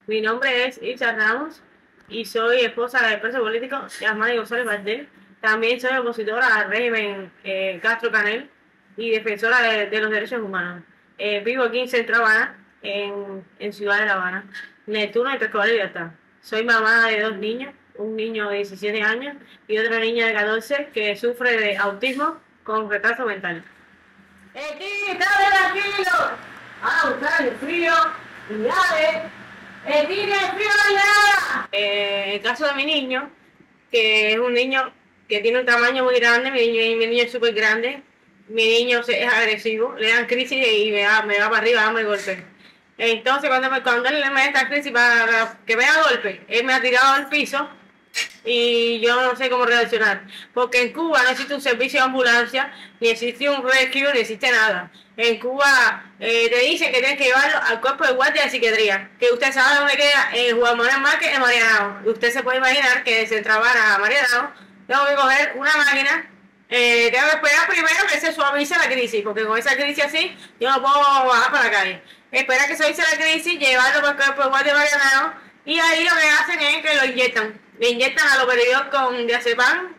Mi nombre es Ilsa Ramos y soy esposa del preso político Yasmani González Valdés. También soy opositora al régimen Castro Canel y defensora de los derechos humanos. Vivo aquí en Centro Habana, en Ciudad de La Habana, Neptuno y Pescador de Libertad. Soy mamá de dos niños, un niño de 17 años y otra niña de 14 que sufre de autismo con retraso mental. ¡Aquí está tranquilo! ¡A buscar el frío! ¡Cuidado! ¡Tiene frío ya! El caso de mi niño, que es un niño que tiene un tamaño muy grande, mi niño es súper grande, mi niño es agresivo, le dan crisis y me va para arriba, dame golpe. Entonces cuando él me da esta crisis para que me da golpe, él me ha tirado al piso y yo no sé cómo reaccionar, porque en Cuba no existe un servicio de ambulancia, ni existe un rescue, ni existe nada. En Cuba te dicen que tienes que llevarlo al cuerpo de guardia de psiquiatría, que usted sabe dónde queda, en Juan Manuel Márquez, en Marianao. Usted se puede imaginar que desde Trabana a Marianao tengo que coger una máquina, tengo que esperar primero que se suavice la crisis, porque con esa crisis así yo no puedo bajar para la calle. Esperar que se suavice la crisis, llevarlo para el cuerpo de guardia de Marianao, y ahí lo que hacen es que lo inyectan. Le inyectan aloperidol con diazepam,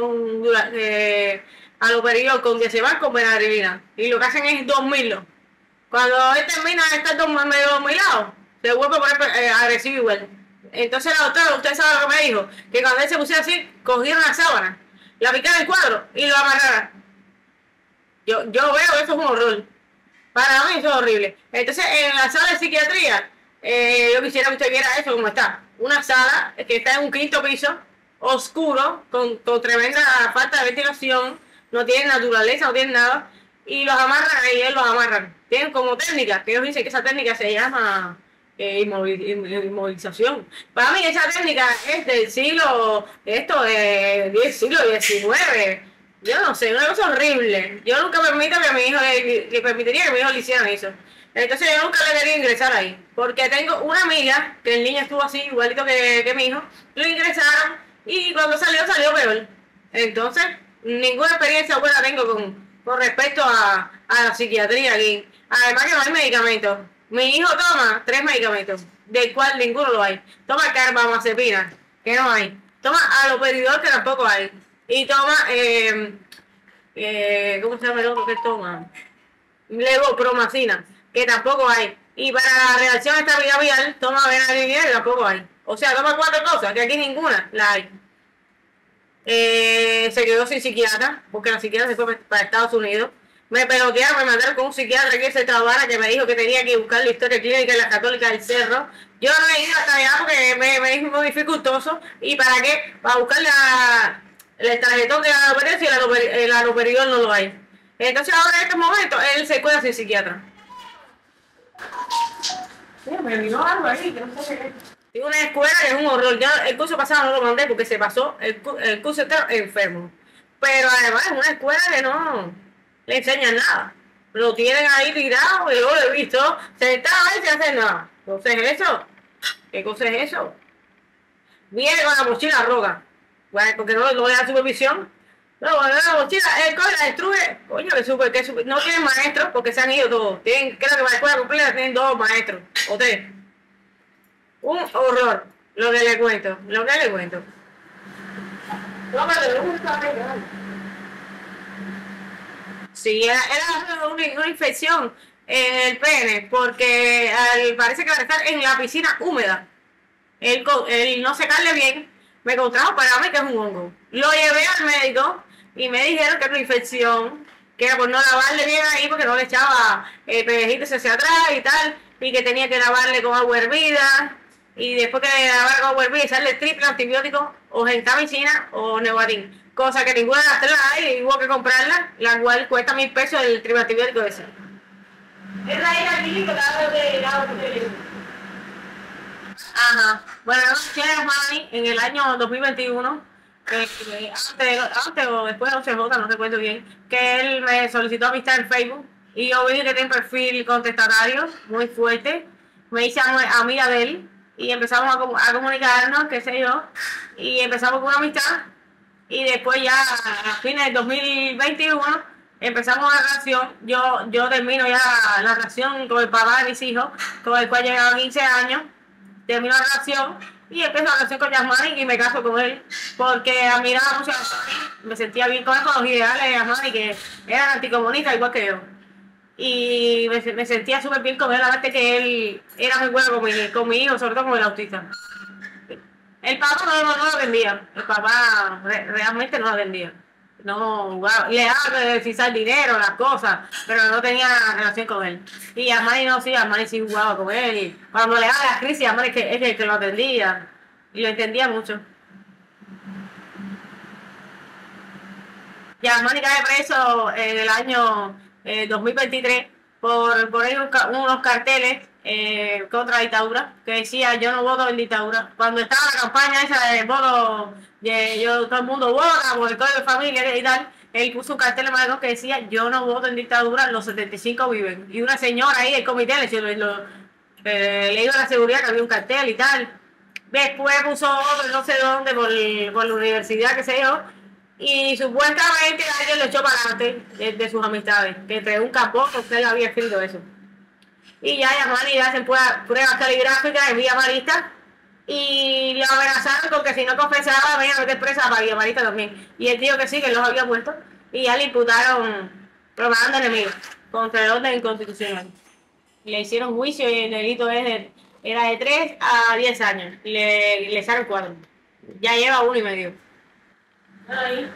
aloperidol con diazepam con benadrivina. Y lo que hacen es dormirlo. Cuando él termina de estar medio dormilado, se vuelve a poner agresivo igual. Entonces la doctora, usted sabe lo que me dijo, que cuando él se pusiera así, cogieron una sábana, la picaron en el cuadro y lo amarraron. Yo veo que eso es un horror. Para mí eso es horrible. Entonces en la sala de psiquiatría, yo quisiera que usted viera eso como está. Una sala que está en un quinto piso, oscuro, con tremenda falta de ventilación, no tiene naturaleza, no tiene nada, y los amarran ahí, los amarran. Tienen como técnica, que ellos dicen que esa técnica se llama inmovilización. Para mí esa técnica es del siglo XIX. Yo no sé, una cosa horrible. Yo nunca permito que a mi hijo le permitiría que a mi hijo le hicieran eso. Entonces yo nunca le quería ingresar ahí, porque tengo una amiga, que el niño estuvo así, igualito que mi hijo, lo ingresaron y cuando salió peor. Entonces, ninguna experiencia buena tengo con respecto a la psiquiatría aquí. Además que no hay medicamentos. Mi hijo toma 3 medicamentos, del cual ninguno lo hay. Toma carbamazepina, que no hay. Toma aloperidol, que tampoco hay. Y toma, ¿cómo se llama el otro que toma? Levopromacina, que tampoco hay. Y para la reacción de estabilidad vial, toma benadryl, que tampoco hay. O sea, toma 4 cosas, que aquí ninguna la hay. Se quedó sin psiquiatra, porque la psiquiatra se fue para Estados Unidos. Me pelotearon, me mandaron con un psiquiatra que se trabajara, que me dijo que tenía que buscar la historia clínica de la Católica del Cerro. Yo no he ido hasta allá porque me es muy dificultoso. ¿Y para qué? Para buscar el tarjetón de la alopecia y el aloperidol no lo hay. Entonces ahora en estos momentos él se cuida sin psiquiatra. Sí, me vino algo ahí, que no sé qué. Tengo una escuela que es un horror. Ya el curso pasado no lo mandé porque se pasó el curso entero enfermo. Pero además es una escuela que no le enseñan nada. Lo tienen ahí tirado, yo lo he visto sentado ahí sin hacer nada. Entonces eso, ¿qué cosa es eso? Viene con la mochila roja, bueno, porque no le da supervisión. No, bueno, la mochila, el coge la destruye. Coño, no tienen maestros porque se han ido todos. Creo que para la escuela completa tienen 2 maestros o 3. Un horror, lo que le cuento. No me lo gusta, sí, era una infección en el pene, porque parece que va a estar en la piscina húmeda. El no secarle bien, me contrajo para mí que es un hongo. Lo llevé al médico y me dijeron que era una infección, que era por no lavarle bien ahí, porque no le echaba pedejitos hacia atrás y tal, y que tenía que lavarle con agua hervida, y después que lavar con agua hervida, echarle triple antibiótico, o gentamicina o neobatín. Cosa que ninguna de las 3 hay, y hubo que comprarla, la cual cuesta 1000 pesos el triple antibiótico ese. Es la ira aquí, ajá. Bueno, yo Manny en el año 2021, antes o después de OCJ, no recuerdo bien, que él me solicitó amistad en Facebook y yo vi que tiene un perfil contestatario muy fuerte. Me hice amiga de él y empezamos a comunicarnos, qué sé yo, y empezamos con una amistad y después ya a fines del 2021 empezamos una relación. Yo termino ya la relación con el papá de mis hijos, con el cual llevaba 15 años. termino la relación y empiezo la relación con Yasmani y me caso con él porque admiraba mucho a Yasmani, me sentía bien con él, con los ideales de Yasmani que eran anticomunistas igual que yo. Y me sentía súper bien con él, la verdad que él era muy bueno con mi hijo, sobre todo con el autista. El papá no lo vendía, el papá realmente no lo vendía. No, wow, le daba de fisar dinero, las cosas, pero no tenía relación con él. Y Armani no, sí, Armani sí jugaba con él. Y cuando le daba la crisis, Armani es que lo atendía. Y lo entendía mucho. Y Armani cae preso en el año 2023 por ahí unos carteles contra la dictadura que decía yo no voto en dictadura. Cuando estaba la campaña esa de voto, todo el mundo vota por el código de familia y tal, él puso un cartel en Madrid que decía yo no voto en dictadura, los 75 viven. Y una señora ahí del comité le dio la seguridad que había un cartel y tal. Después puso otro, no sé dónde, por la universidad, que sé yo. Y supuestamente alguien lo echó para adelante de sus amistades, que entre un capó que usted había escrito eso. Y ya Yasmani le hacen pruebas caligráficas en Villa Marista y le amenazaron con que si no confesaba venía a meter presa para Villa Marista también. Y él dijo que sí, que los había puesto y ya le imputaron propaganda enemiga contra el orden constitucional. Le hicieron juicio y el delito era de 3 a 10 años. Le sacaron 4. Ya lleva 1 y medio. Ahí.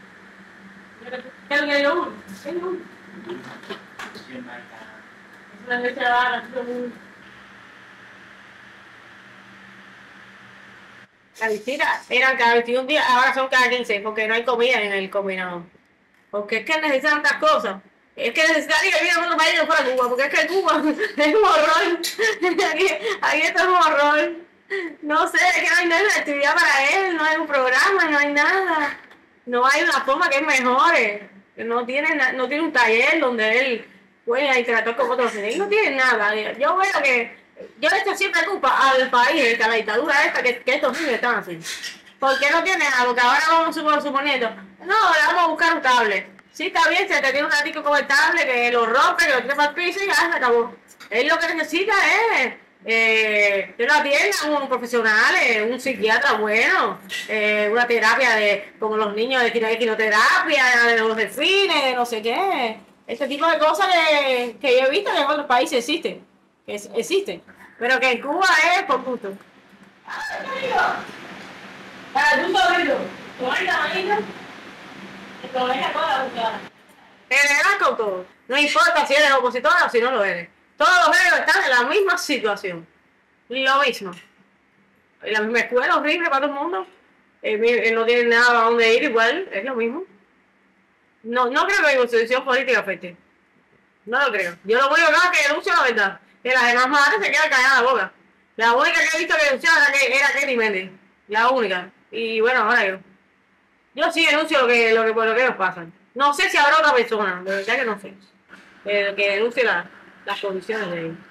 Creo que yo. La visita eran cada 21 días, ahora son cada 15, porque no hay comida en el combinado. Porque es que necesitan tantas cosas. Es que necesitaría que viera otro país no fuera Cuba, porque es que Cuba es un horror. Aquí esto es un horror. No sé, es que no hay nada de actividad para él, no hay un programa, no hay nada. No hay una forma que mejore. No tiene un taller donde él pueda interactuar con otros. Él no tiene nada. Yo veo que yo le echo siempre culpa al país, a la dictadura esta, que estos niños están así. ¿Por qué no tiene algo? Que ahora vamos suponiendo. No, le vamos a buscar un tablet. Sí, está bien, se te tiene un ratico con el tablet, que lo rompe, que lo tira para el piso y ya se acabó. Él lo que necesita es que lo atienda un profesional, un psiquiatra bueno, una terapia como los niños de quinoterapia, de los delfines, de no sé qué. Este tipo de cosas que yo he visto que en otros países existen. Existen. Pero que en Cuba es por gusto. Para tu sobrino, con el tamañito, lo deja toda la buscada. Te regalan con todo. No importa si eres opositor o si no lo eres. Todos los géneros están en la misma situación. Lo mismo. En la misma escuela, horrible para todo el mundo. No tienen nada a dónde ir, igual, es lo mismo. No creo que la constitución política afecte. No lo creo. Yo lo único que creo es que denuncio la verdad. Que las demás madres se quedan calladas la boca. La única que he visto que denunciaba era Kelly Méndez. La única. Y bueno, ahora yo. Yo sí denuncio por lo que nos pasa. No sé si habrá otra persona, de verdad que no sé. Que denuncie las condiciones de ellos.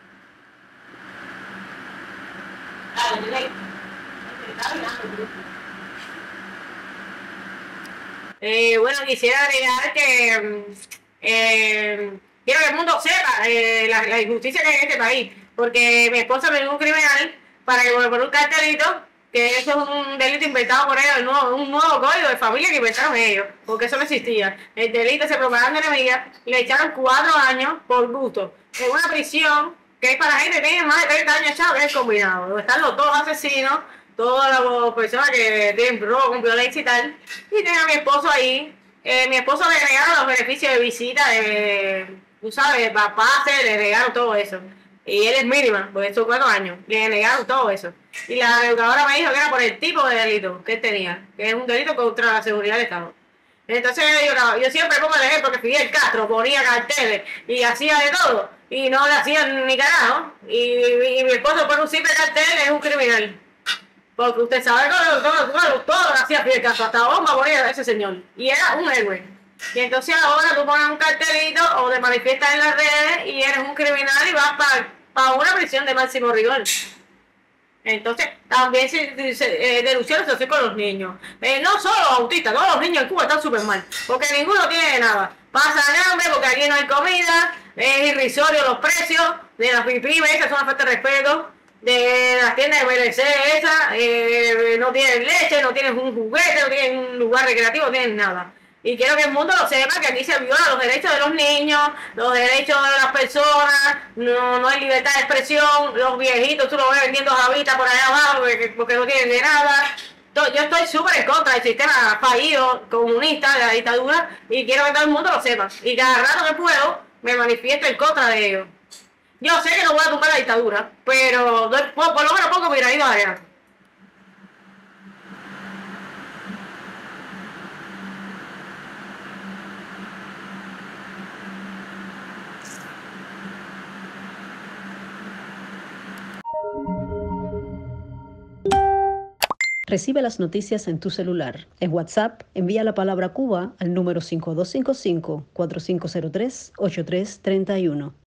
Bueno, quisiera agregar que quiero que el mundo sepa la injusticia que hay en este país, porque mi esposa me dio un criminal para que por un cartelito, que eso es un delito inventado por ellos, un nuevo código de familia que inventaron ellos, porque eso no existía. El delito se propaganda enemiga y le echaron 4 años por gusto, en una prisión que es para gente que tiene más de 30 años echado, que es el combinado, donde están los dos asesinos, todas las personas que tienen robo con violencia y tal, y tengo a mi esposo ahí. Mi esposo le negaron los beneficios de visita, tú sabes, papá, le negaron todo eso. Y él es mínima, por estos 4 años, le negaron todo eso. Y la educadora me dijo que era por el tipo de delito que él tenía, que es un delito contra la seguridad del Estado. Entonces yo siempre pongo el ejemplo que Fidel Castro ponía carteles y hacía de todo, y no le hacían ni carajo. Y mi esposo por un simple cartel es un criminal. Porque usted sabe que todo lo hacía Fidel Castro, hasta bomba ponía ese señor. Y era un héroe. Y entonces ahora tú pones un cartelito o te manifiestas en las redes y eres un criminal y vas para una prisión de máximo rigor. Entonces también se denunció la situación con los niños. No solo los autistas, todos los niños en Cuba están súper mal. Porque ninguno tiene nada. Pasan hambre porque aquí no hay comida, es irrisorio los precios de las pymes, que son una falta de respeto. de las tiendas de BLC esa, no tienen leche, no tienen un juguete, no tienen un lugar recreativo, no tienen nada. Y quiero que el mundo lo sepa, que aquí se violan los derechos de los niños, los derechos de las personas, no hay libertad de expresión, los viejitos, tú los ves vendiendo jabitas por allá abajo porque no tienen de nada. Yo estoy súper en contra del sistema fallido, comunista, de la dictadura, y quiero que todo el mundo lo sepa. Y cada rato que puedo, me manifiesto en contra de ellos. Yo sé que no voy a tumbar la dictadura, pero por lo menos pongo mi granito de arena. Recibe las noticias en tu celular. En WhatsApp, envía la palabra Cuba al número 5255-4503-8331.